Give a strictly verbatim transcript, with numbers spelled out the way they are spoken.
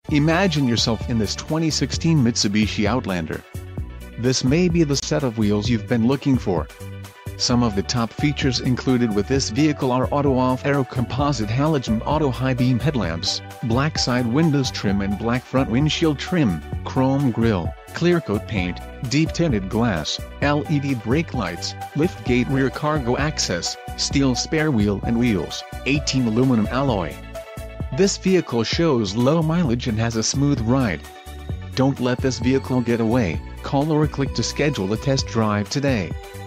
Imagine yourself in this twenty sixteen Mitsubishi Outlander. This may be the set of wheels you've been looking for. Some of the top features included with this vehicle are auto-off aero composite halogen auto high beam headlamps, black side windows trim and black front windshield trim, chrome grille, clear coat paint, deep tinted glass, L E D brake lights, liftgate rear cargo access, steel spare wheel and wheels, eighteen aluminum alloy. This vehicle shows low mileage and has a smooth ride. Don't let this vehicle get away. Call or click to schedule a test drive today.